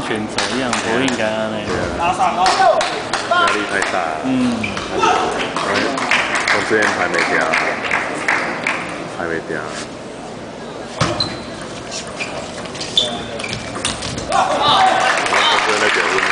选择一样，不应该那个。 压力太大。我之前排没掉，排没掉。我在表演。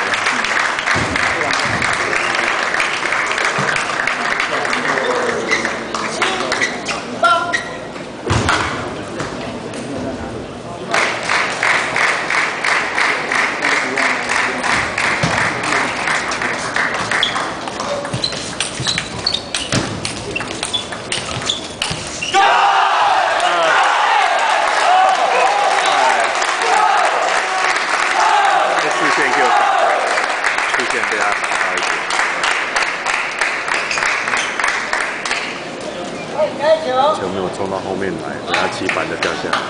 球没有冲到后面来，等下起板就掉下来。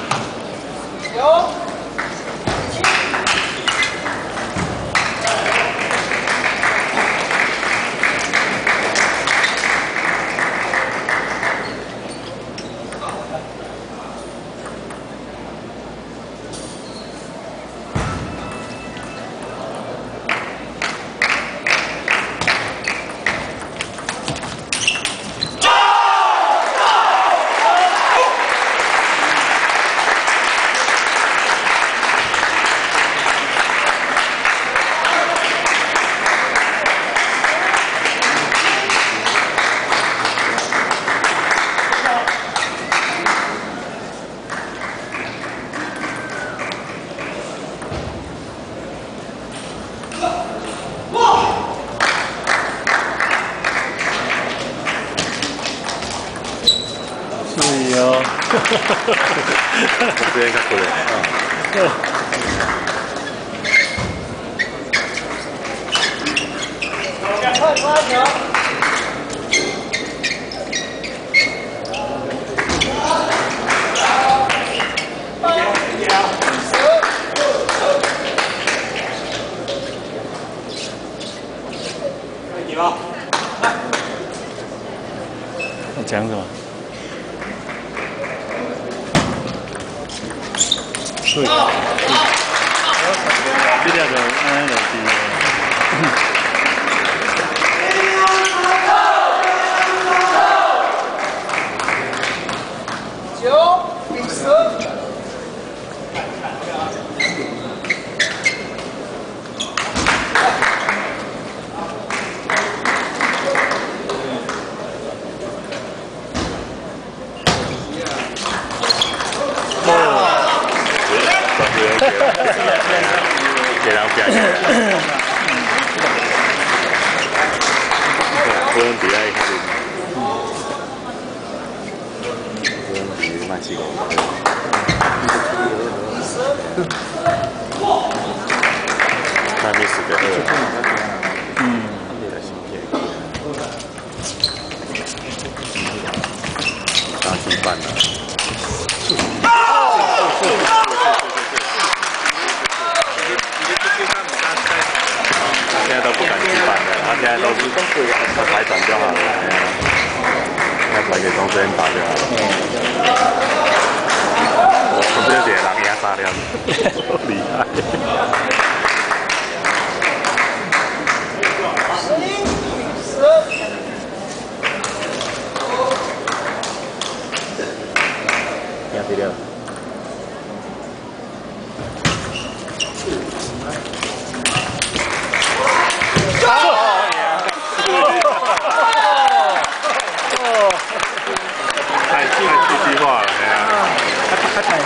这边看过来我讲什么？ 对，这两个安有给人表演。不用比爱看。不用比卖气狗。那没死的。当鸡饭了。 现在都不敢起板了，他现在都是排转就好了，要排给中间打就好了。我这些人压杀了，厉害。压第六。